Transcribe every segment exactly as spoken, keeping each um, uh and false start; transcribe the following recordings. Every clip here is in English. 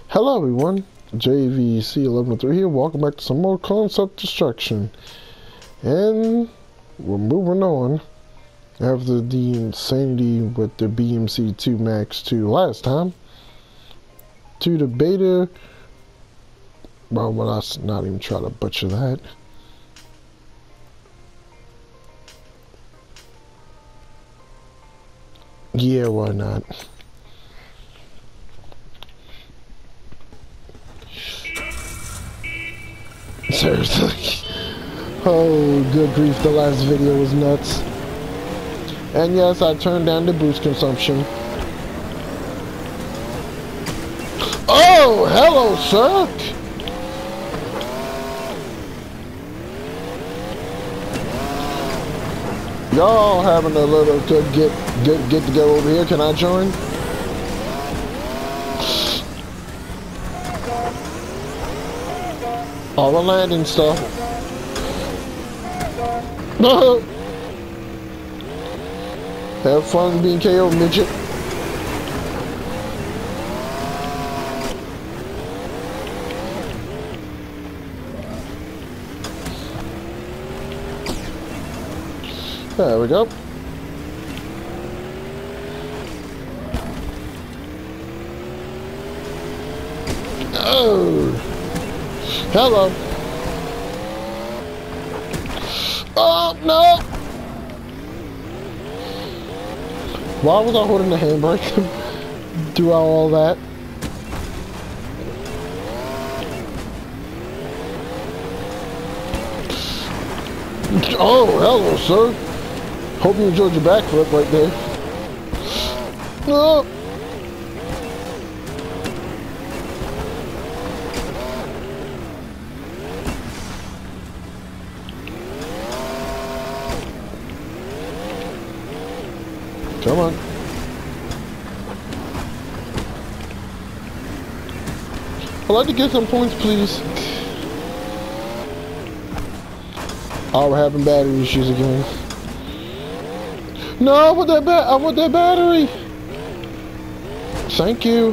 Hello everyone, J V C eleven oh three here, welcome back to some more Concept Destruction. And we're moving on after the insanity with the B M C two Max two last time to the beta. Well, well, let's not even try to butcher that. Yeah, why not? Seriously. Oh, good grief, the last video was nuts. And yes, I turned down the boost consumption. Oh, hello, sir. Y'all having a little good get get get to go over here. Can I join? All the landing stuff. Have fun being K O, midget. There we go. Oh, hello. Oh no! Why was I holding the handbrake throughout all that? Oh, hello, sir. Hope you enjoyed your backflip right there. No. Come on. I'd like to get some points, please. Oh, we're having battery issues again. No, I want that ba- I want that battery. Thank you.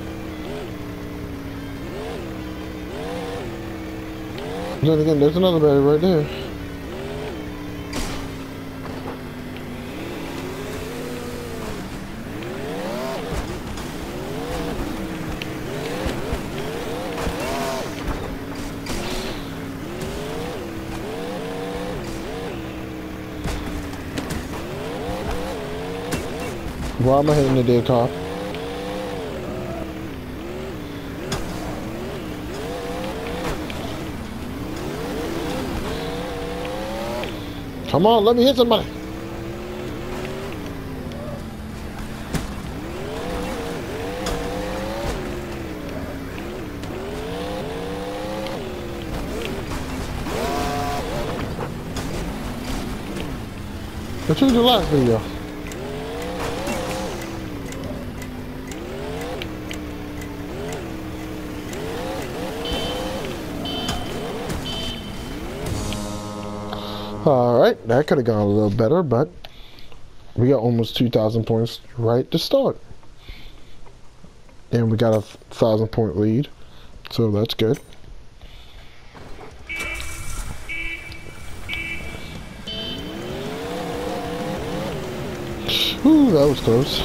Then again, there's another battery right there. Why am I hitting the dead car? Come on, let me hit somebody. What you did the last video? Alright, that could have gone a little better, but we got almost two thousand points right to start. And we got a one thousand point lead, so that's good. Ooh, that was close.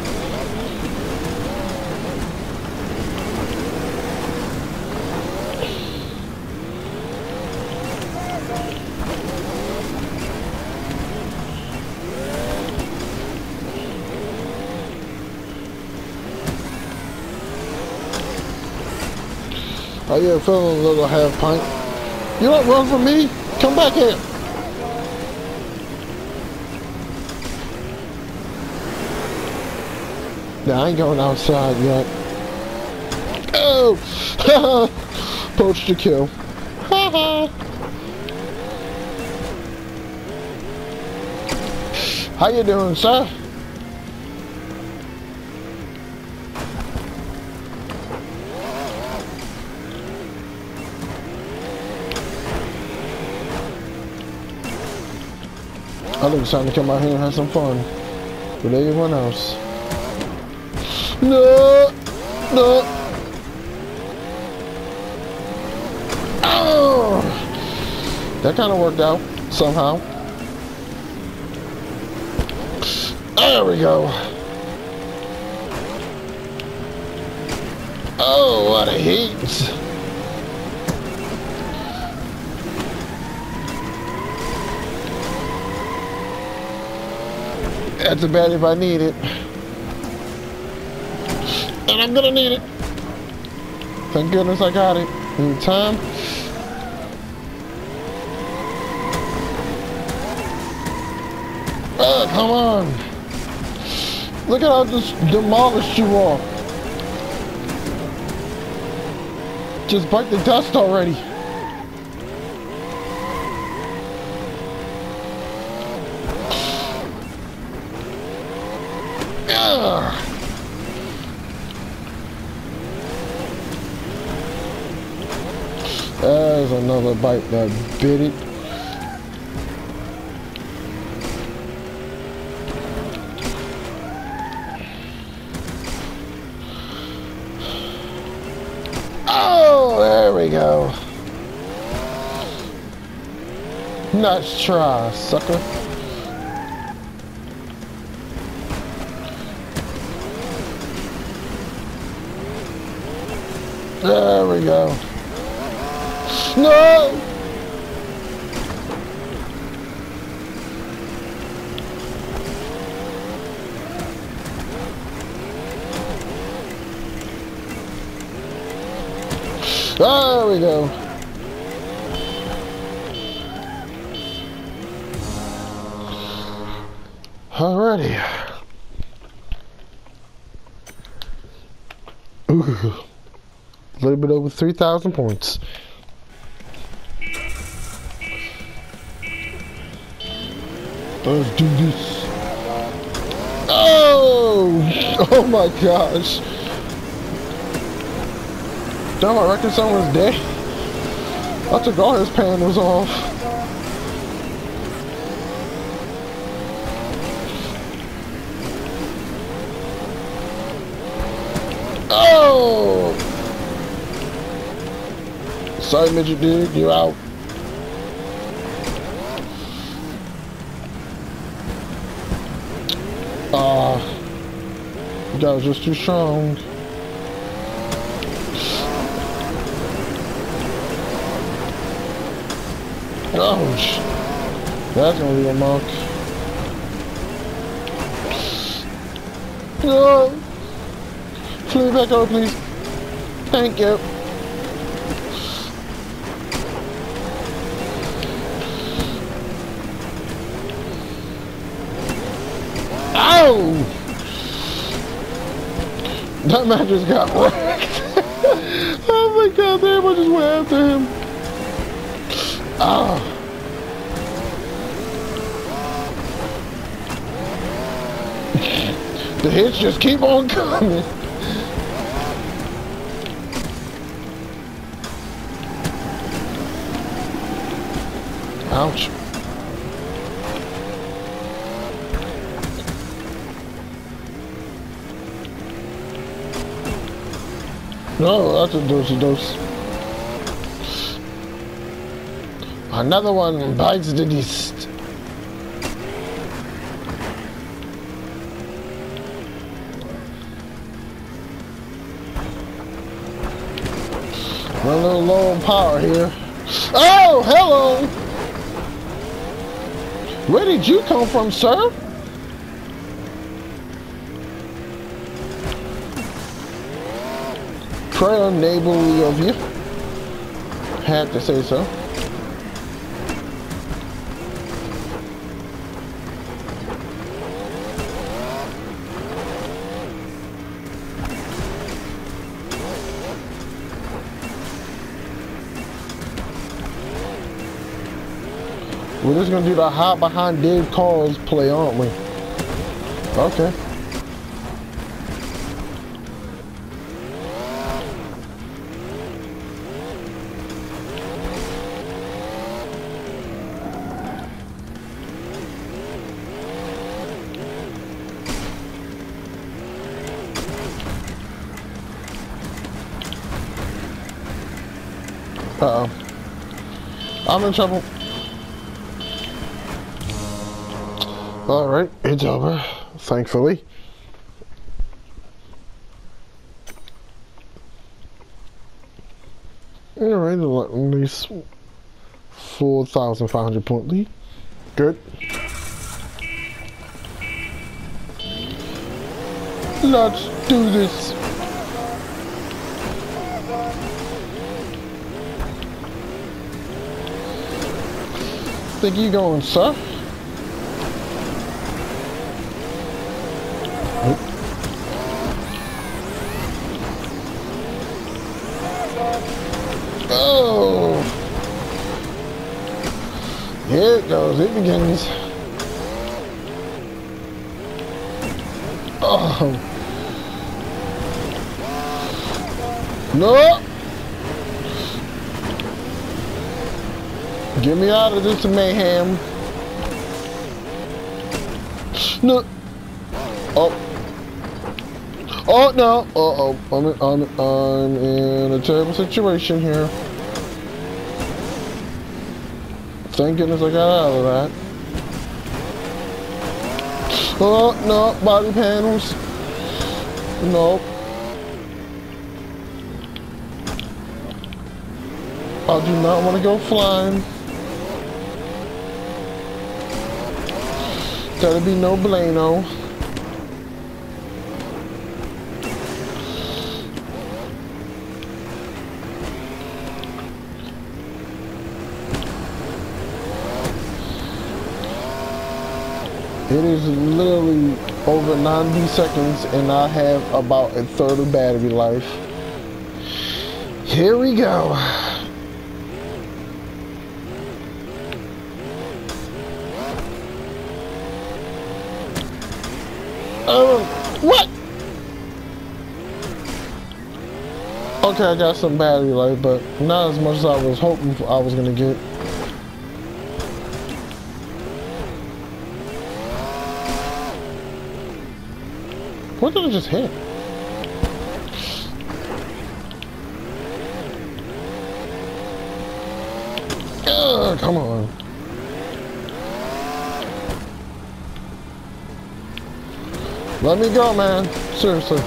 Oh yeah, feeling a little half pint. You don't run from me? Come back here. Nah, I ain't going outside yet. Oh! Poach to kill. How you doing, sir? I think it's time to come out here and have some fun with everyone else. No! No! Oh! That kind of worked out somehow. There we go. Oh, what a heat. That's a bad if I need it. And I'm gonna need it. Thank goodness I got it in time. Oh, come on. Look at how I just demolished you all. Just bite the dust already. Ugh. There's another bite that bit it. Oh, there we go. Nice try, sucker. There we go. No! There we go. Alrighty. Ooh. A little bit over three thousand points. Let's do this. Oh! Oh my gosh. Damn, I reckon someone's dead. I took all his panels off. Oh! Sorry, midget dude, you're out. Ah, uh, you guys are just too strong. Ouch. That's gonna be a monk. No! Flee back over, please. Thank you. Ow! That man just got wrecked. Oh my god, everyone just went after him. Ah. The hits just keep on coming. Ouch. No, that's a dosey dose. Another one bites the dust. We're a little low on power here. Oh, hello! Where did you come from, sir? Prayer neighborly of you. Had to say so. We're just gonna do the hide behind dead cars play, aren't we? Okay. Uh-oh. I'm in trouble. Alright, it's over, thankfully. Alright, at least four thousand five hundred point lead. Good. Let's do this. Think you going, sir? Oh! Here it goes. It begins. Oh! No! Get me out of this mayhem. No! Oh! Oh no! Uh oh! I'm in, I'm I'm in a terrible situation here. Thank goodness I got out of that. Oh no! Body panels. No. I do not want to go flying. That'll be no bueno. It is literally over ninety seconds and I have about a third of battery life. Here we go. Um, what? Okay, I got some battery life, but not as much as I was hoping I was gonna get. What did I just hit? Ugh, come on. Let me go, man. Seriously.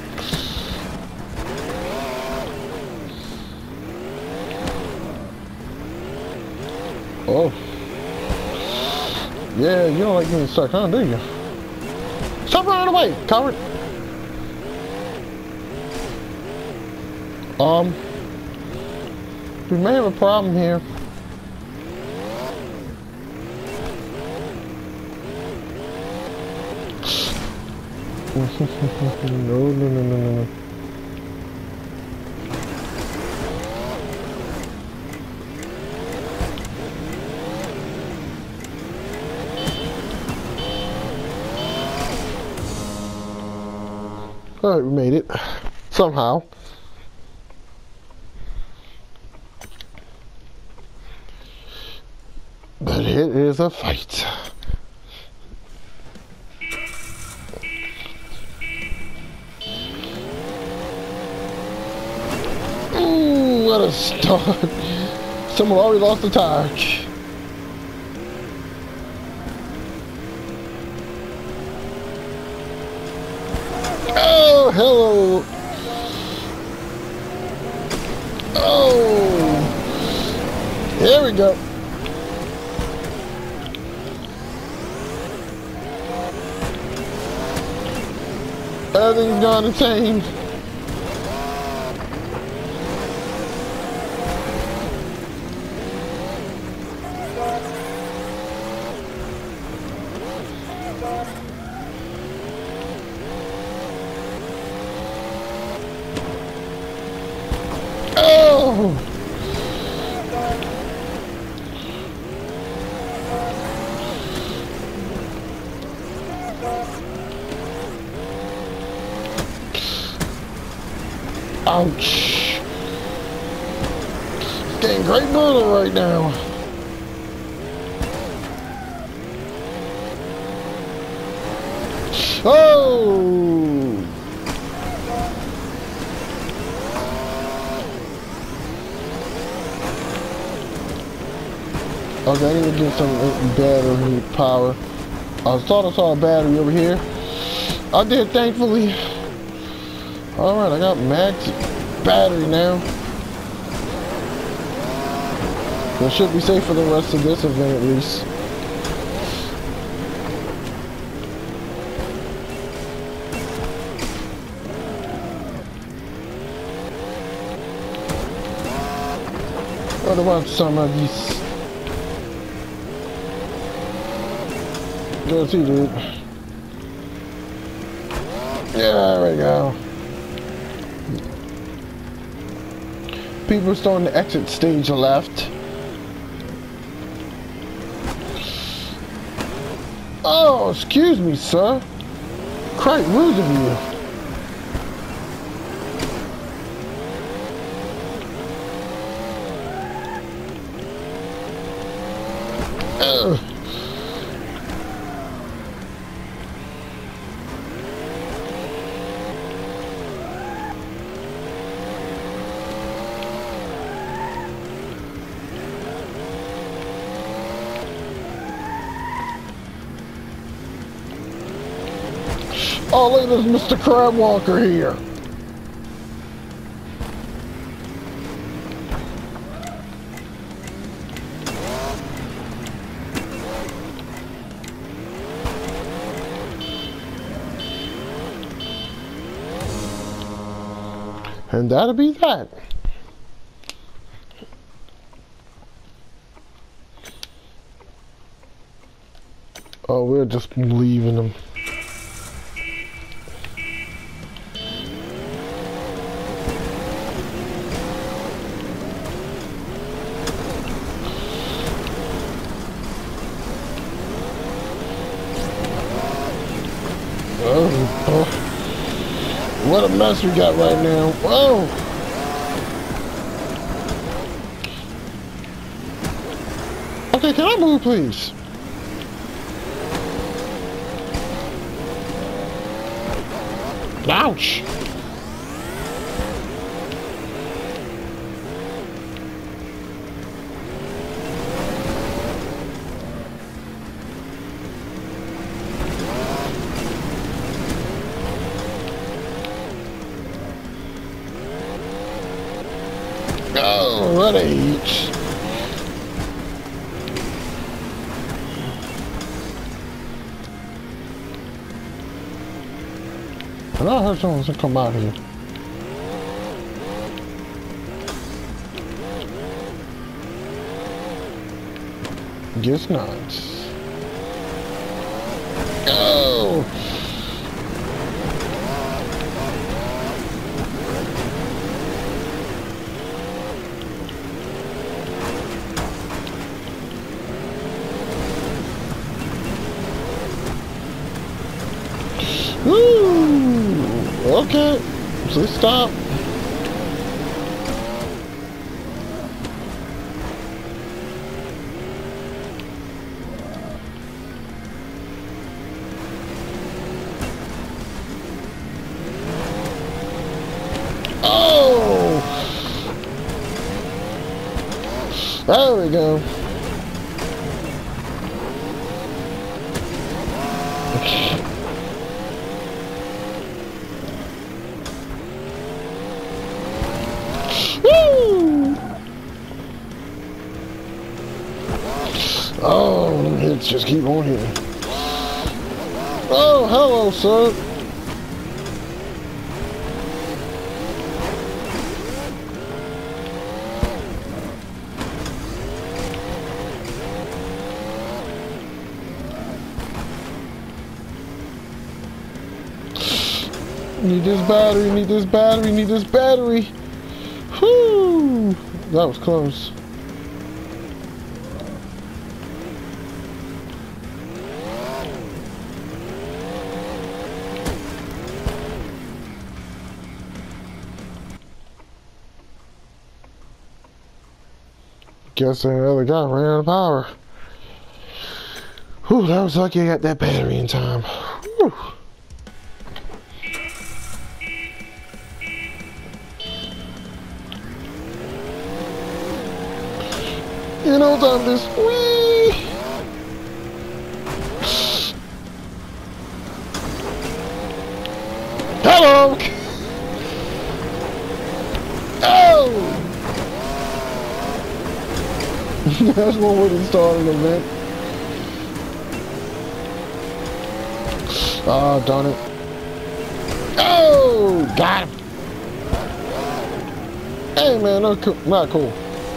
Oh. Yeah, you don't like getting stuck, huh, do you? Stop running away, coward! Um, we may have a problem here. no, no, no, no, no. Alright, we made it. Somehow. But it is a fight. Ooh, what a start. Someone already lost the tire. Oh, hello. Oh. Here we go. Everything's gone insane. Oh! Ouch. It's getting great brutal right now. Oh! I need to get some battery power. I thought I saw a battery over here. I did, thankfully. Alright, I got max battery now. I should be safe for the rest of this event at least. What about some of these? Go see, dude. Yeah, there we go. People starting to exit stage left. Oh, excuse me, sir. Quite rude of you. Ugh. Oh, look, there's Mister Crab Walker here. And that'll be that. Oh, we're just leaving them. Oh, oh. What a mess we got right now. Whoa! Okay, can I move, please? Ouch! Oh, what a H. And I heard someone's gonna come out here. Guess not. Oh! Woo! Okay, please stop. Oh! There we go. Woo! Oh, them hits just keep on hitting. Oh, hello, sir. Need this battery, need this battery, need this battery. Whew! That was close. Guess another guy ran out of power. Whew, that was lucky I got that battery in time. Whew. You know, time this. Whee! Hello! Oh! That's one way to start an event. Oh, darn it. Oh! Got him! Hey, man, not cool. Not cool.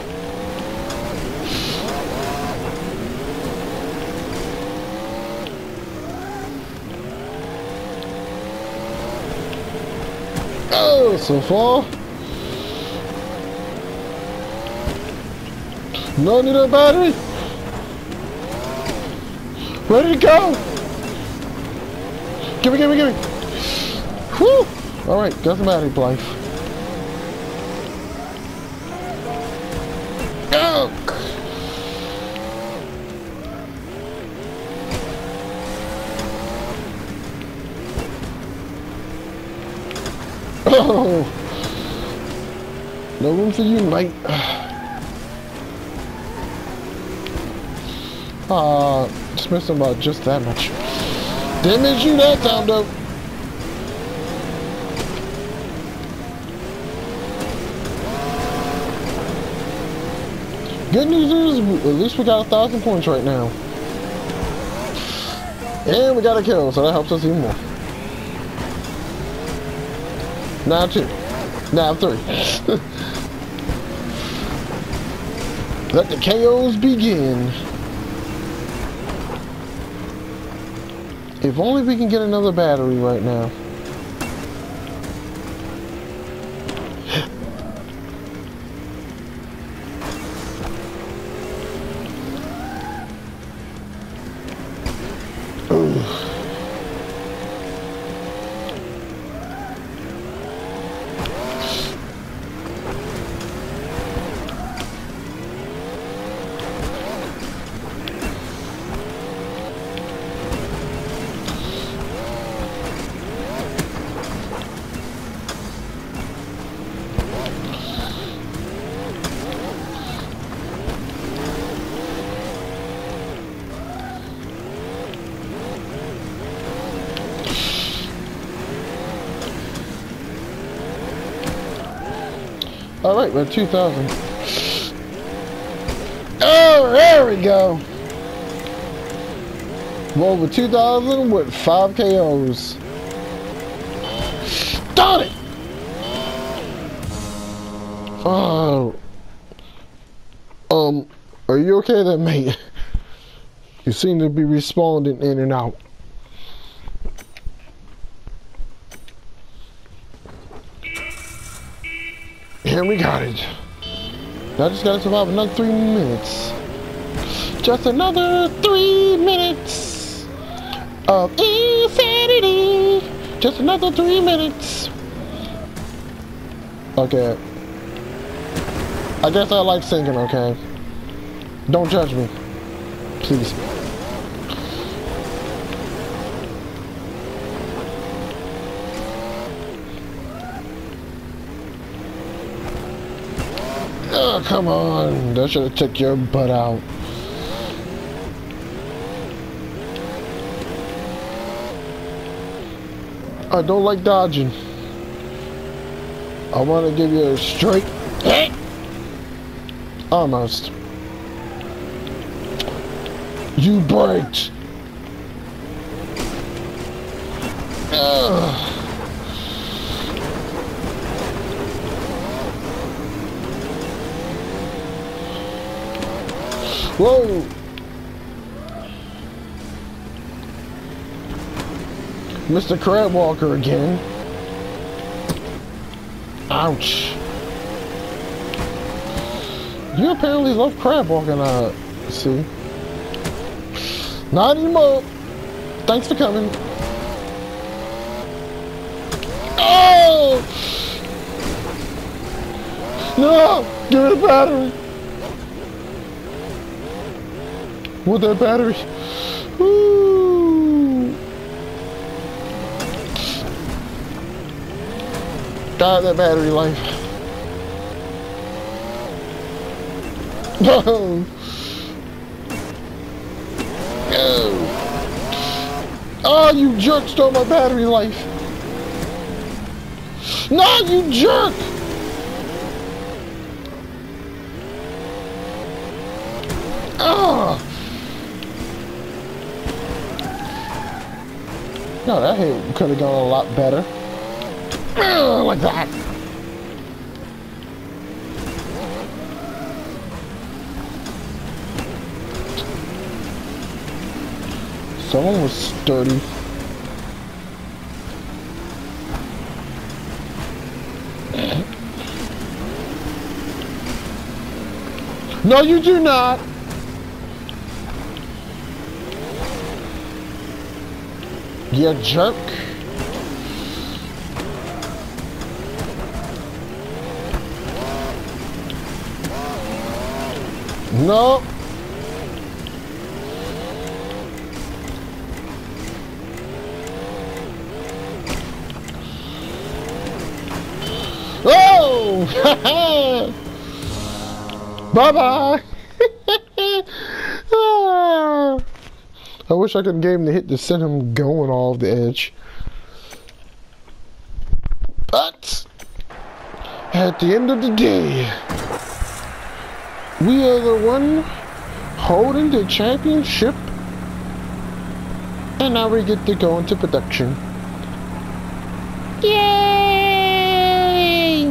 Oh, so far. No need a battery. Ready to go. Give me, give me, give me. Whew. All right, got the battery life. Go. Oh. No room for you, mate. Ah, uh, just missed him by just that much. Didn't miss you that time, though. Good news is, at least we got a thousand points right now. And we got a kill, so that helps us even more. Now two. Now three. Let the K Os begin. If only we can get another battery right now. Alright, we're at two thousand. Oh, there we go. We're over two thousand with five K Os. Darn it! Oh. Um, are you okay there, mate? You seem to be responding in and out. And we got it. Now I just gotta survive another three minutes. Just another three minutes of insanity. Just another three minutes. Okay. I guess I like singing, okay? Don't judge me. Please. Oh, come on. That should have took your butt out. I don't like dodging. I want to give you a straight hit. Almost. You braked. Ugh. Whoa! Mister Crab Walker again. Ouch. You apparently love crab walking, uh, see? Not anymore. Thanks for coming. Oh! No! Give me the battery! With that battery. Woo! God, that battery life. No. No. Oh, you jerk stole my battery life. No, you jerk! Ugh! No, that hit could have gone a lot better. Ugh, like that. Someone was sturdy. No, you do not. You jerk. No. Oh! Bye-bye. I wish I could get him the hit to send him going off the edge. But at the end of the day, we are the one holding the championship, and now we get to go into production. Yay!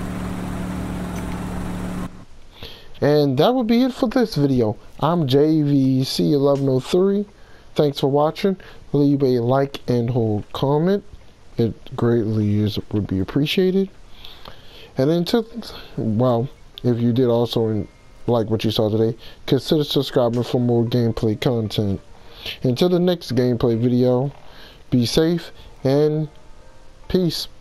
And that would be it for this video. I'm J V C eleven oh three. Thanks for watching. Leave a like and hold comment. It greatly is would be appreciated. And until, well, if you did also like what you saw today, consider subscribing for more gameplay content. Until the next gameplay video, be safe and peace.